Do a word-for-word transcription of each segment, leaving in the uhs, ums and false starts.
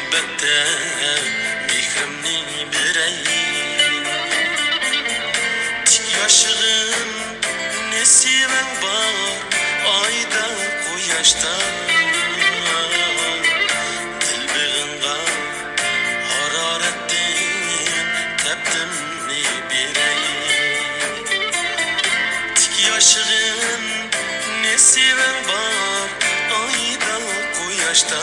muhabbette mehrimni berey. Tik yaşığın ne seven var ayda koyaşta. Dilbağınga hararetin tepdimni berey. Tik yaşığın ne seven var ayda koyaşta.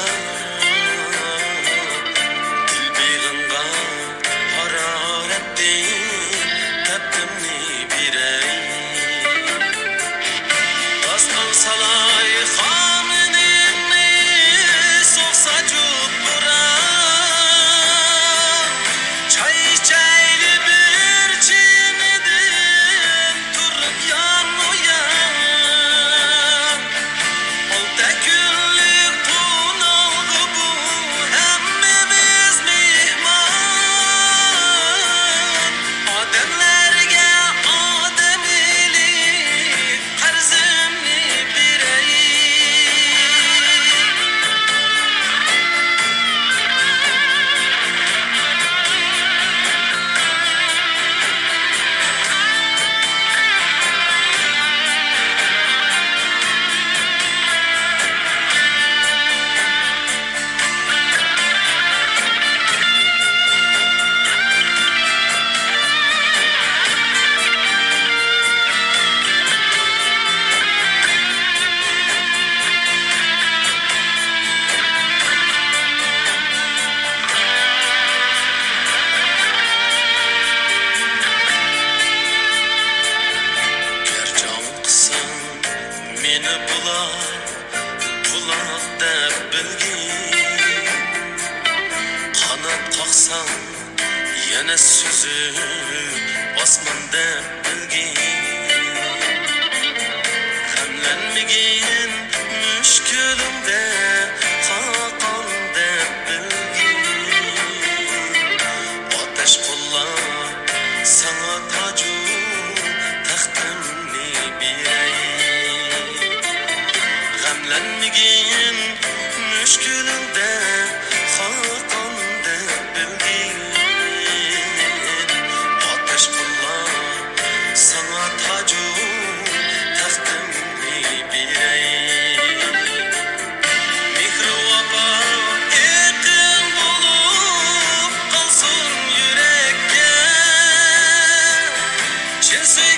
Meni bulaq, bulaq deb bilgin. Qanot qoqsam, yana suzib osmon deb bilgin. G'amlanmagin mushkulimda qaqon deb bilgin. Otash qo'llab sana toju taxtimni beray. G'amlanmagin mushkulimda xaqon deb bilgin. Otash qo'llab sana toju taxtimni beray. Mehru vafo yaqin bo'lib qolsin yurakka. Chin